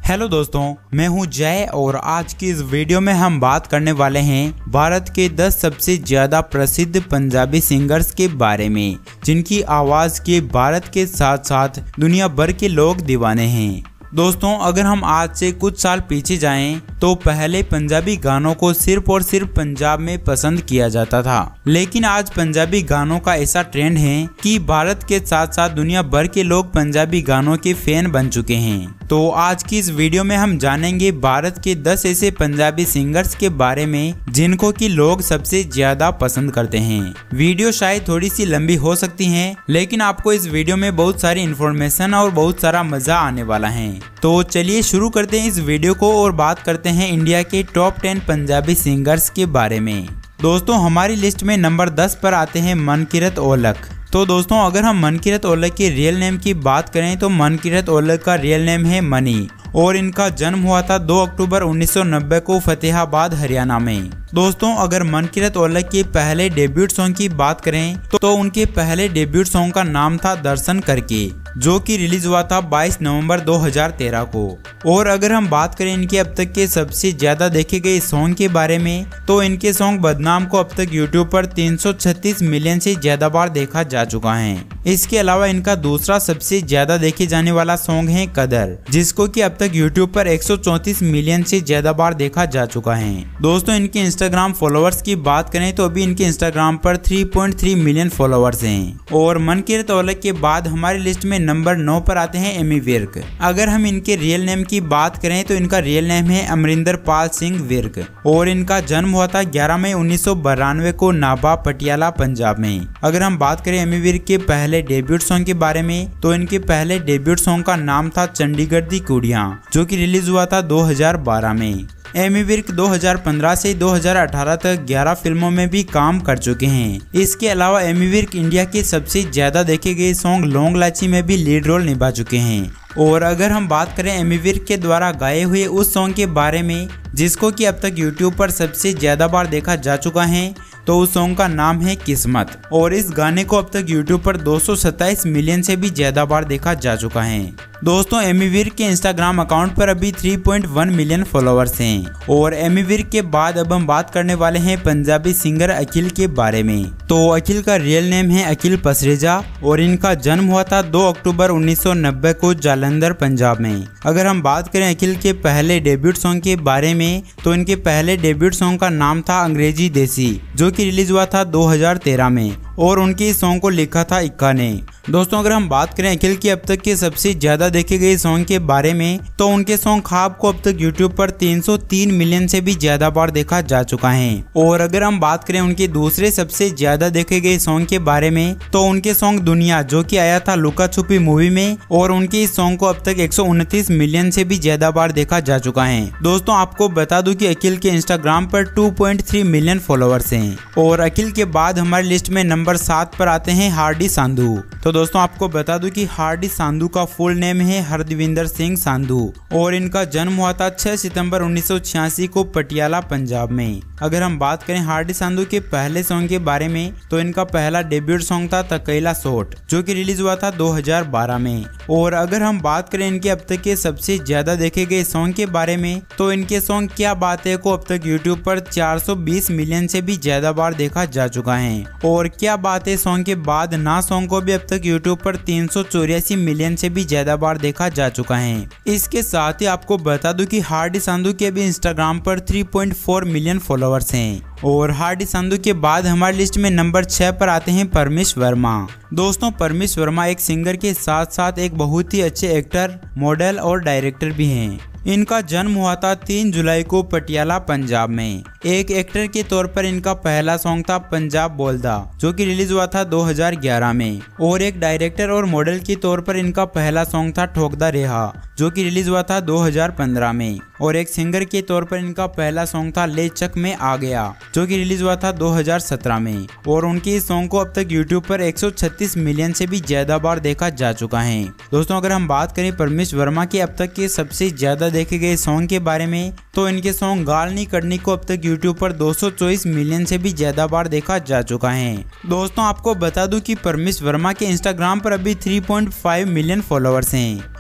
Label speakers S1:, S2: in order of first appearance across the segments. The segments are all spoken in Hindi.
S1: हेलो दोस्तों, मैं हूं जय और आज की इस वीडियो में हम बात करने वाले हैं भारत के 10 सबसे ज्यादा प्रसिद्ध पंजाबी सिंगर्स के बारे में, जिनकी आवाज के भारत के साथ साथ दुनिया भर के लोग दीवाने हैं। दोस्तों, अगर हम आज से कुछ साल पीछे जाएं तो पहले पंजाबी गानों को सिर्फ और सिर्फ पंजाब में पसंद किया जाता था, लेकिन आज पंजाबी गानों का ऐसा ट्रेंड है कि भारत के साथ साथ दुनिया भर के लोग पंजाबी गानों के फैन बन चुके हैं। तो आज की इस वीडियो में हम जानेंगे भारत के 10 ऐसे पंजाबी सिंगर्स के बारे में जिनको कि लोग सबसे ज्यादा पसंद करते हैं। वीडियो शायद थोड़ी सी लंबी हो सकती है, लेकिन आपको इस वीडियो में बहुत सारी इन्फॉर्मेशन और बहुत सारा मजा आने वाला है। तो चलिए शुरू करते हैं इस वीडियो को और बात करते हैं इंडिया के टॉप 10 पंजाबी सिंगर्स के बारे में। दोस्तों, हमारी लिस्ट में नंबर 10 पर आते हैं मनकीरत औलख। तो दोस्तों, अगर हम मनकीरत औलख के रियल नेम की बात करें तो मनकीरत औलख का रियल नेम है मनी और इनका जन्म हुआ था 2 अक्टूबर 1990 को फतेहाबाद हरियाणा में। दोस्तों, अगर मनकीरत औलख के पहले डेब्यूट सॉन्ग की बात करें तो उनके पहले डेब्यूट सॉन्ग का नाम था दर्शन करके, जो कि रिलीज हुआ था 22 नवंबर 2013 को। और अगर हम बात करें इनके अब तक के सबसे ज्यादा देखे गए सॉन्ग के बारे में तो इनके सॉन्ग बदनाम को अब तक यूट्यूब पर 336 मिलियन से ज्यादा बार देखा जा चुका है। इसके अलावा इनका दूसरा सबसे ज्यादा देखे जाने वाला सॉन्ग है कदर, जिसको कि अब तक यूट्यूब पर 134 मिलियन से ज्यादा बार देखा जा चुका है। दोस्तों, इनके इंस्टाग्राम फॉलोअर्स की बात करें तो अभी इनके इंस्टाग्राम पर 3.3 मिलियन फॉलोअर्स हैं। और मनकीरत औलख के बाद हमारी लिस्ट में नंबर 9 पर आते हैं एमी विर्क। अगर हम इनके रियल नेम की बात करें तो इनका रियल नेम है अमरिंदर पाल सिंह विर्क और इनका जन्म हुआ था 11 मई 1992 को नाभा पटियाला पंजाब में। अगर हम बात करें एमी विर्क के पहले डेब्यूट सॉन्ग के बारे में तो इनके पहले डेब्यूट सॉन्ग का नाम था चंडीगढ़ दी कुड़ियां, जो कि रिलीज हुआ था 2012 में। एमी विर्क 2015 से 2018 तक 11 फिल्मों में भी काम कर चुके हैं। इसके अलावा एमी विर्क इंडिया के सबसे ज्यादा देखे गए सॉन्ग लॉन्ग लाची में भी लीड रोल निभा चुके हैं। और अगर हम बात करें एमी विर्क के द्वारा गाए हुए उस सॉन्ग के बारे में जिसको कि अब तक यूट्यूब पर सबसे ज्यादा बार देखा जा चुका है तो उस सॉन्ग का नाम है किस्मत और इस गाने को अब तक यूट्यूब पर 227 मिलियन से भी ज्यादा बार देखा जा चुका है। दोस्तों, एमी विर्क के इंस्टाग्राम अकाउंट पर अभी 3.1 मिलियन फॉलोअर्स हैं। और एमी विर्क के बाद अब हम बात करने वाले हैं पंजाबी सिंगर अखिल के बारे में। तो अखिल का रियल नेम है अखिल पसरेजा और इनका जन्म हुआ था 2 अक्टूबर 1990 को जालंधर पंजाब में। अगर हम बात करें अखिल के पहले डेब्यूट सॉन्ग के बारे में तो इनके पहले डेब्यूट सॉन्ग का नाम था अंग्रेजी देसी, जो कि रिलीज हुआ था 2013 में और उनके इस सॉन्ग को लिखा था इक्का ने। दोस्तों, अगर हम बात करें अखिल के अब तक के सबसे ज्यादा देखे गए सॉन्ग के बारे में तो उनके सॉन्ग ख्वाब को अब तक यूट्यूब पर 303 मिलियन से भी ज्यादा बार देखा जा चुका है। और अगर हम बात करें उनके दूसरे सबसे ज्यादा देखे गए सॉन्ग के बारे में तो उनके सॉन्ग दुनिया, जो कि आया था लुका छुपी मूवी में और उनके इस सॉन्ग को अब तक 129 मिलियन से भी ज्यादा बार देखा जा चुका है। दोस्तों, आपको बता दूं कि अखिल के इंस्टाग्राम पर 2.3 मिलियन फॉलोअर्स हैं। और अखिल के बाद हमारी लिस्ट में नंबर 7 पर आते हैं हार्डी सांधू। तो दोस्तों, आपको बता दूं कि हार्डी सांधू का फुल नेम है हरदविंदर सिंह सांधू और इनका जन्म हुआ था 6 सितंबर 1986 को पटियाला पंजाब में। अगर हम बात करें हार्डी सांधू के पहले सॉन्ग के बारे में तो इनका पहला डेब्यूट सॉन्ग था तकैला सोट, जो कि रिलीज हुआ था 2012 में। और अगर हम बात करें इनके अब तक के सबसे ज्यादा देखे गए सॉन्ग के बारे में तो इनके सॉन्ग क्या बात है को अब तक यूट्यूब पर 420 मिलियन से भी ज्यादा बार देखा जा चुका है। और क्या बात है सॉन्ग के बाद ना सॉन्ग को भी अब तक यूट्यूब पर 384 मिलियन से भी ज्यादा बार देखा जा चुका है। इसके साथ ही आपको बता दूं कि हार्डी सांधू के भी इंस्टाग्राम पर 3.4 मिलियन फॉलोअर्स हैं। और हार्डी सांधू के बाद हमारी लिस्ट में नंबर 6 पर आते हैं परमेश वर्मा। दोस्तों, परमेश वर्मा एक सिंगर के साथ साथ एक बहुत ही अच्छे एक्टर, मॉडल और डायरेक्टर भी हैं। इनका जन्म हुआ था 3 जुलाई को पटियाला पंजाब में। एक एक्टर के तौर पर इनका पहला सॉन्ग था पंजाब बोलदा, जो कि रिलीज हुआ था 2011 में। और एक डायरेक्टर और मॉडल के तौर पर इनका पहला सॉन्ग था ठोकदा रेहा, जो कि रिलीज हुआ था 2015 में। और एक सिंगर के तौर पर इनका पहला सॉन्ग था ले चक में आ गया, जो कि रिलीज हुआ था 2017 में। और उनके इस सॉन्ग को अब तक यूट्यूब पर 136 मिलियन से भी ज्यादा बार देखा जा चुका है। दोस्तों, अगर हम बात करें परमेश वर्मा के अब तक के सबसे ज्यादा देखे गए सॉन्ग के बारे में तो इनके सॉन्ग गाल नी कड़नी को अब तक यूट्यूब पर 224 मिलियन से भी ज्यादा बार देखा जा चुका है। दोस्तों, आपको बता दूं कि परमेश वर्मा के इंस्टाग्राम पर अभी 3.5 मिलियन फॉलोअर्स हैं।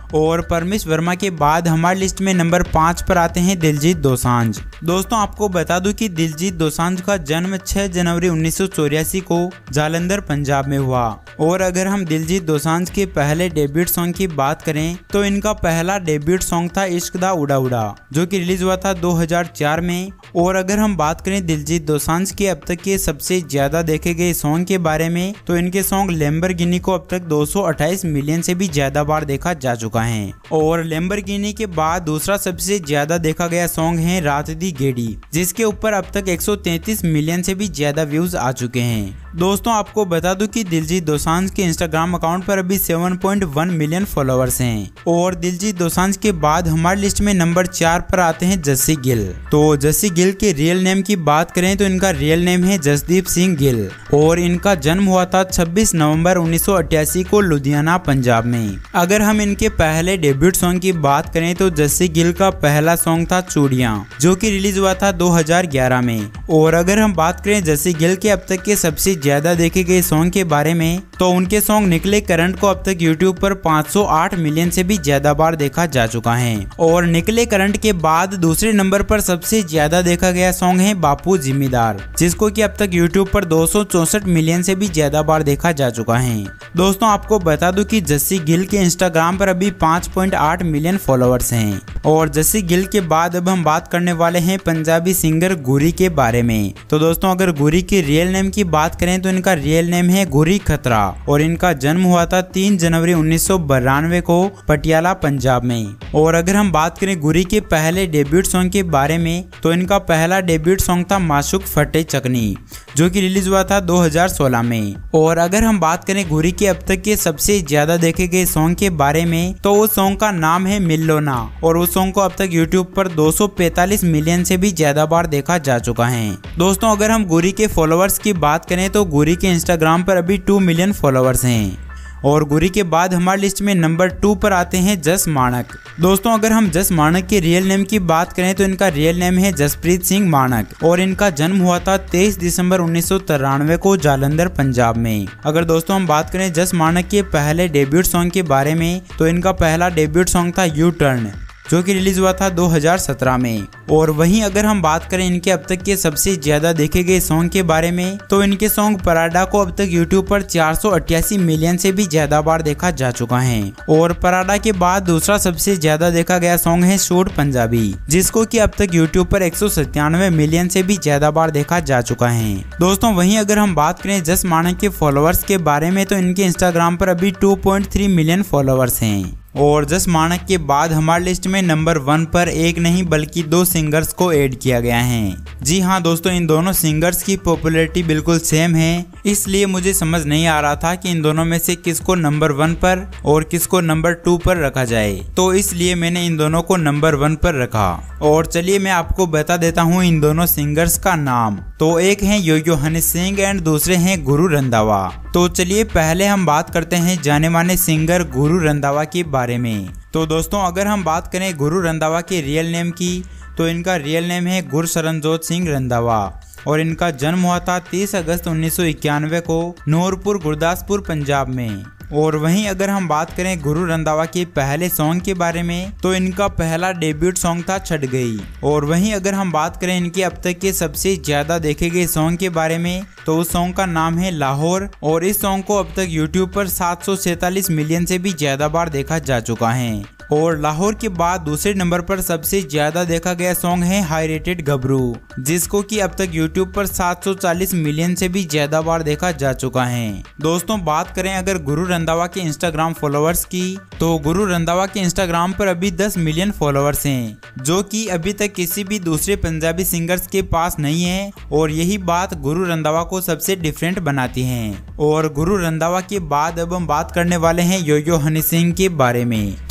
S1: और परमेश वर्मा के बाद हमारी लिस्ट में नंबर 5 पर आते हैं दिलजीत दोसांझ। दोस्तों आपको बता दूं कि दिलजीत दोसांझ का जन्म 6 जनवरी 1984 को जालंधर पंजाब में हुआ। और अगर हम दिलजीत दोसांझ के पहले डेब्यूट सॉन्ग की बात करें तो इनका पहला डेब्यूट सॉन्ग था इश्क दा उड़ा उड़ा, जो कि रिलीज हुआ था 2004 में। और अगर हम बात करें दिलजीत दोसांझ के अब तक के सबसे ज्यादा देखे गए सॉन्ग के बारे में तो इनके सॉन्ग लैम्बोर्गिनी को अब तक 228 मिलियन से भी ज्यादा बार देखा जा चुका है। और लैम्बोर्गिनी के बाद दूसरा सबसे ज्यादा देखा गया सॉन्ग है रात दी गेड़ी, जिसके ऊपर अब तक 133 मिलियन से भी ज्यादा व्यूज आ चुके हैं। दोस्तों आपको बता दूं कि दिलजीत दोसांझ के इंस्टाग्राम अकाउंट पर अभी 7.1 मिलियन फॉलोअर्स हैं। और दिलजीत दोसांझ के बाद हमारी लिस्ट में नंबर 4 पर आते हैं जस्सी गिल। तो जस्सी गिल के रियल नेम की बात करें तो इनका रियल नेम है जसदीप सिंह गिल और इनका जन्म हुआ था 26 नवंबर 1988 को लुधियाना पंजाब में। अगर हम इनके पहले डेब्यूट सॉन्ग की बात करें तो जस्सी गिल का पहला सॉन्ग था चूड़ियां, जो कि रिलीज हुआ था 2011 में। और अगर हम बात करें जस्सी गिल के अब तक के सबसे ज्यादा देखे गए सॉन्ग के बारे में तो उनके सॉन्ग निकले करंट को अब तक यूट्यूब पर 508 मिलियन से भी ज्यादा बार देखा जा चुका है। और निकले करंट के बाद दूसरे नंबर पर सबसे ज्यादा देखा गया सॉन्ग है बापू जिम्मेदार, जिसको कि अब तक यूट्यूब पर 264 मिलियन से भी ज्यादा बार देखा जा चुका है। दोस्तों आपको बता दूं कि जस्सी गिल के इंस्टाग्राम पर अभी 5.8 मिलियन फॉलोअर्स हैं। और जस्सी गिल के बाद अब हम बात करने वाले हैं पंजाबी सिंगर गुरी के बारे में। तो दोस्तों अगर गुरी के रियल नेम की बात करें तो इनका रियल नेम है गुरी खतरा और इनका जन्म हुआ था 3 जनवरी 1992 को पटियाला पंजाब में। और अगर हम बात करें गुरी के पहले डेब्यूट सॉन्ग के बारे में तो इनका पहला डेब्यूट सॉन्ग था माशूक फटे चकनी, जो कि रिलीज हुआ था 2016 में। और अगर हम बात करें गुरी के अब तक के सबसे ज्यादा देखे गए सॉन्ग के बारे में तो उस सॉन्ग का नाम है मिल्लो ना और उस सॉन्ग को अब तक यूट्यूब पर 245 मिलियन से भी ज्यादा बार देखा जा चुका है। दोस्तों अगर हम गुरी के फॉलोअर्स की बात करें तो गुरी के इंस्टाग्राम पर अभी 2 मिलियन फॉलोअर्स हैं। और गुरी के बाद हमारी लिस्ट में नंबर 2 पर आते हैं जस माणक। दोस्तों अगर हम जस माणक के रियल नेम की बात करें तो इनका रियल नेम है जसप्रीत सिंह माणक और इनका जन्म हुआ था 23 दिसंबर 1993 को जालंधर पंजाब में। अगर दोस्तों हम बात करें जस माणक के पहले डेब्यूट सॉन्ग के बारे में तो इनका पहला डेब्यूट सॉन्ग था यू टर्न, जो कि रिलीज हुआ था 2017 में। और वहीं अगर हम बात करें इनके अब तक के सबसे ज्यादा देखे गए सॉन्ग के बारे में तो इनके सॉन्ग पराडा को अब तक यूट्यूब पर 488 मिलियन से भी ज्यादा बार देखा जा चुका है। और पराडा के बाद दूसरा सबसे ज्यादा देखा गया सॉन्ग है शूट पंजाबी, जिसको कि अब तक यूट्यूब पर 197 मिलियन से भी ज्यादा बार देखा जा चुका है। दोस्तों वहीं अगर हम बात करें जस माणक के फॉलोअर्स के बारे में तो इनके इंस्टाग्राम पर अभी 2.3 मिलियन फॉलोअर्स हैं। और जस माणक के बाद हमारी लिस्ट में नंबर 1 पर एक नहीं बल्कि 2 सिंगर्स को ऐड किया गया है। जी हाँ दोस्तों, इन दोनों सिंगर्स की पॉपुलैरिटी बिल्कुल सेम है, इसलिए मुझे समझ नहीं आ रहा था कि इन दोनों में से किसको नंबर 1 पर और किसको नंबर 2 पर रखा जाए, तो इसलिए मैंने इन दोनों को नंबर 1 पर रखा। और चलिए मैं आपको बता देता हूँ इन दोनों सिंगर्स का नाम। तो एक है यो-यो हनी सिंह एंड दूसरे हैं गुरु रंधावा। तो चलिए पहले हम बात करते हैं जाने माने सिंगर गुरु रंधावा के बारे में। तो दोस्तों अगर हम बात करें गुरु रंधावा के रियल नेम की तो इनका रियल नेम है गुरशरणजोत सिंह रंधावा और इनका जन्म हुआ था 30 अगस्त 1991 को नूरपुर गुरदासपुर पंजाब में। और वहीं अगर हम बात करें गुरु रंधावा के पहले सॉन्ग के बारे में तो इनका पहला डेब्यूट सॉन्ग था छट गई। और वहीं अगर हम बात करें इनके अब तक के सबसे ज्यादा देखे गए सॉन्ग के बारे में तो उस सॉन्ग का नाम है लाहौर और इस सॉन्ग को अब तक यूट्यूब पर 747 मिलियन से भी ज्यादा बार देखा जा चुका है। और लाहौर के बाद दूसरे नंबर पर सबसे ज्यादा देखा गया सॉन्ग है हाई रेटेड गबरू, जिसको कि अब तक यूट्यूब पर 740 मिलियन से भी ज्यादा बार देखा जा चुका है। दोस्तों बात करें अगर गुरु रंधावा के इंस्टाग्राम फॉलोअर्स की तो गुरु रंधावा के इंस्टाग्राम पर अभी 10 मिलियन फॉलोअर्स हैं, जो कि अभी तक किसी भी दूसरे पंजाबी सिंगर्स के पास नहीं है और यही बात गुरु रंधावा को सबसे डिफरेंट बनाती है। और गुरु रंधावा के बाद अब हम बात करने वाले हैं यो-यो हनी सिंह के बारे में। तो दोस्तों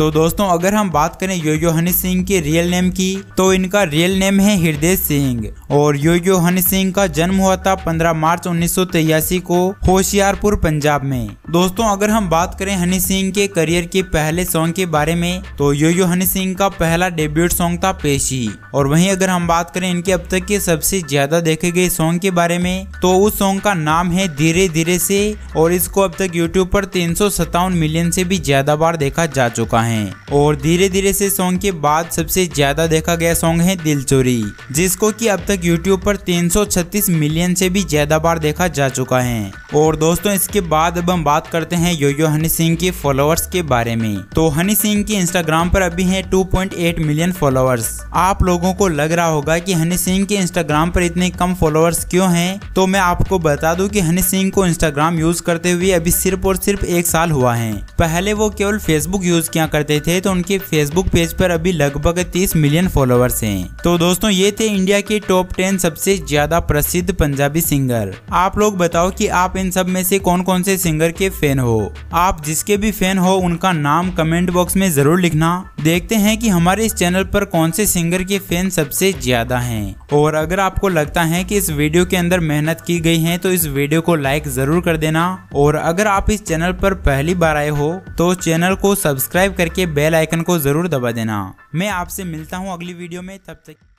S1: दोस्तों अगर हम बात करें यो यो हनी सिंह के रियल नेम की, तो इनका रियल नेम है हृदय सिंह और यो यो हनी सिंह का जन्म हुआ था 15 मार्च 1983 को होशियारपुर पंजाब में। दोस्तों अगर हम बात करें हनी सिंह के करियर के पहले सॉन्ग के बारे में, तो यो यो हनी सिंह का पहला डेब्यूट सॉन्ग था पेशी। और वहीं अगर हम बात करें इनके अब तक के सबसे ज्यादा देखे गए सॉन्ग के बारे में, तो उस सॉन्ग का नाम है धीरे धीरे से और इसको अब तक यूट्यूब पर 357 मिलियन से भी ज्यादा बार देखा जा चुका है। और धीरे धीरे से सॉन्ग के बाद सबसे ज्यादा देखा गया सॉन्ग है दिल चोरी, जिसको कि अब तक यूट्यूब पर 336 मिलियन से भी ज्यादा बार देखा जा चुका है। और दोस्तों इसके बाद अब हम बात करते हैं यो यो हनी सिंह के फॉलोअर्स के बारे में। तो हनी सिंह के इंस्टाग्राम पर अभी है 2.8 मिलियन फॉलोअर्स। आप लोगों को लग रहा होगा कि हनी सिंह के इंस्टाग्राम पर इतने कम फॉलोअर्स क्यों हैं, तो मैं आपको बता दूं कि हनी सिंह को इंस्टाग्राम यूज करते हुए अभी सिर्फ और सिर्फ 1 साल हुआ है। पहले वो केवल फेसबुक यूज किया करते थे, तो उनके फेसबुक पेज पर अभी लगभग 30 मिलियन फॉलोअर्स हैं। तो दोस्तों ये थे इंडिया के टॉप 10 सबसे ज्यादा प्रसिद्ध पंजाबी सिंगर। आप लोग बताओ कि आप इन सब में से कौन कौन से सिंगर के फैन हो। आप जिसके भी फैन हो उनका नाम कमेंट बॉक्स में जरूर लिखना। देखते हैं कि हमारे इस चैनल पर कौन से सिंगर के फैन सबसे ज्यादा हैं। और अगर आपको लगता है कि इस वीडियो के अंदर मेहनत की गई है, तो इस वीडियो को लाइक जरूर कर देना। और अगर आप इस चैनल पर पहली बार आए हो, तो चैनल को सब्सक्राइब करके बेल आइकन को जरूर दबा देना। मैं आपसे मिलता हूँ अगली वीडियो में, तब तक